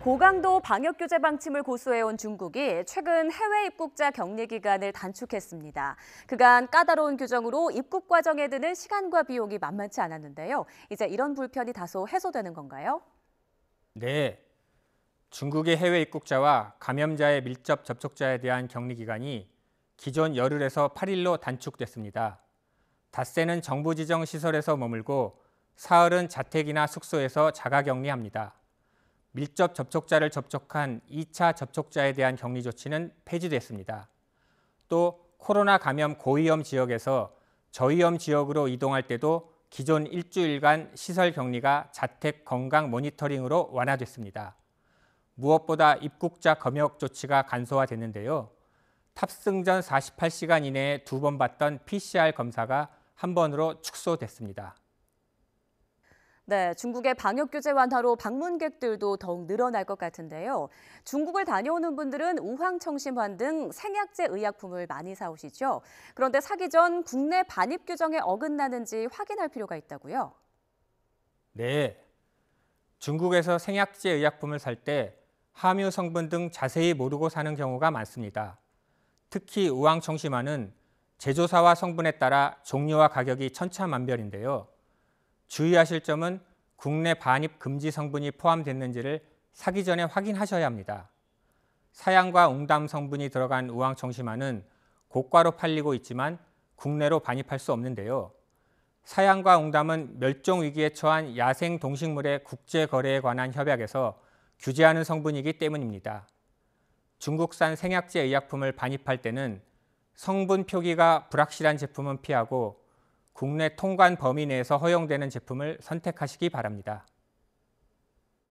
고강도 방역 규제 방침을 고수해온 중국이 최근 해외 입국자 격리 기간을 단축했습니다. 그간 까다로운 규정으로 입국 과정에 드는 시간과 비용이 만만치 않았는데요. 이제 이런 불편이 다소 해소되는 건가요? 네, 중국의 해외 입국자와 감염자의 밀접 접촉자에 대한 격리 기간이 기존 열흘에서 8일로 단축됐습니다. 닷새는 정부 지정 시설에서 머물고 사흘은 자택이나 숙소에서 자가 격리합니다. 밀접 접촉자를 접촉한 2차 접촉자에 대한 격리 조치는 폐지됐습니다. 또 코로나 감염 고위험 지역에서 저위험 지역으로 이동할 때도 기존 일주일간 시설 격리가 자택 건강 모니터링으로 완화됐습니다. 무엇보다 입국자 검역 조치가 간소화됐는데요. 탑승 전 48시간 이내에 2번 받던 PCR 검사가 한 번으로 축소됐습니다. 네, 중국의 방역 규제 완화로 방문객들도 더욱 늘어날 것 같은데요. 중국을 다녀오는 분들은 우황청심환 등 생약제 의약품을 많이 사오시죠. 그런데 사기 전 국내 반입 규정에 어긋나는지 확인할 필요가 있다고요? 네, 중국에서 생약제 의약품을 살 때 함유 성분 등 자세히 모르고 사는 경우가 많습니다. 특히 우황청심환은 제조사와 성분에 따라 종류와 가격이 천차만별인데요. 주의하실 점은 국내 반입 금지 성분이 포함됐는지를 사기 전에 확인하셔야 합니다. 사양과 웅담 성분이 들어간 우황청심환은 고가로 팔리고 있지만 국내로 반입할 수 없는데요. 사양과 웅담은 멸종 위기에 처한 야생 동식물의 국제 거래에 관한 협약에서 규제하는 성분이기 때문입니다. 중국산 생약제 의약품을 반입할 때는 성분 표기가 불확실한 제품은 피하고 국내 통관 범위 내에서 허용되는 제품을 선택하시기 바랍니다.